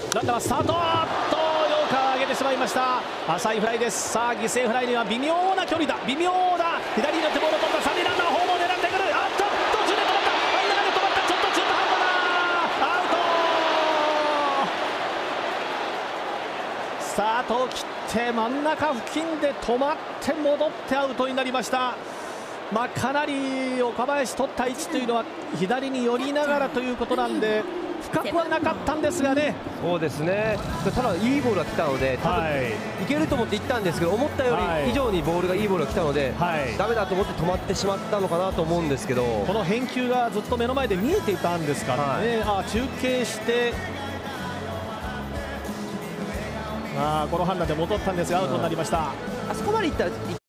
ランナーはスタート。陽川上げてしまいました。浅いフライです。さあ犠牲フライには微妙な距離だ。微妙だ。左に乗ってボールを取った三塁ランナー、ホームを狙ってくる。あっと途中で止まった。真ん中で止まった。ちょっと中途半端だ。アウト。スタートを切って真ん中付近で止まって戻ってアウトになりました。かなり岡林取った位置というのは左に寄りながらということなんで深くはなかったんですがね。 そうですね。ただいいボールが来たので多分いけると思っていったんですけど、思ったより以上にボールがいいボールが来たので、ダメだと思って止まってしまったのかなと思うんですけど、 この返球がずっと目の前で見えていたんですからね。中継してこの判断で戻ったんですがアウトになりました。 あそこまでいったら